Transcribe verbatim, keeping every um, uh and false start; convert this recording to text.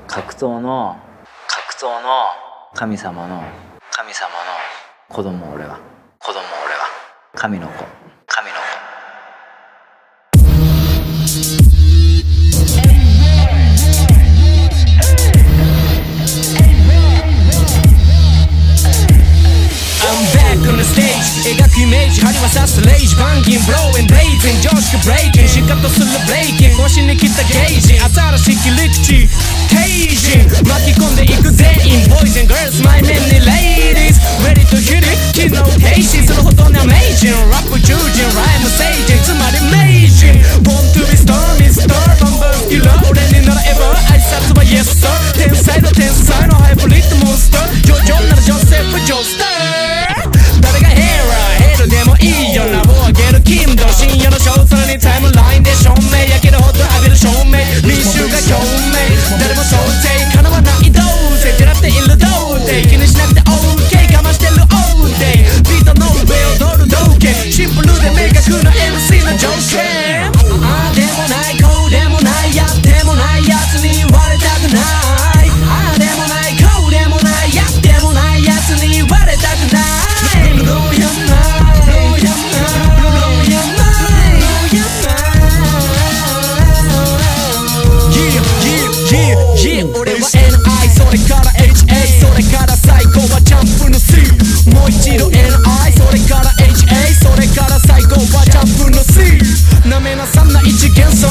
格闘の格闘の神様の神様の子供俺は子供俺は神の子神の子描くイメージ針は刺すレイジバンギンブローエンレイズン常識ブレイキンシカッとするブレイキン腰に来たゲージ新しい切り口テイジン巻き込んでいく全員ボーイズンガールズマイメンにレイディーズ Ready to hit it 機能停止するほどにアメージンラップ従人ライムセイジンつまりメイジン Born to be star ミスターバンバースキラー俺にならエヴァ挨拶は Yes sir 天才の天才のハイブリッドモンスタージョジョならジョセフ・ジョスター誰がヘラーヘルでもいいよなをあげるキムド深夜のショーさらにタイムラインで証明焼けるほど浴びる照明民衆が共鳴誰も想定叶わないどうせ狙っているどうで気にしなくて OK 我慢してる all day ビートの上を踊る道化シンプルで明確な エムシー の常識ああでもないこうでもないやってもないやつに言われたくないああでもないこうでもないやってもないやつに言われたくないどうやんないどうやんないどうやんないどうやんないYeah yeah yeah yeah 俺は エヌアイ それから エイチエー それから最高はジャンプの C もう一度 エヌアイ それから エイチエー それから最高はジャンプの C なめなさんな一元素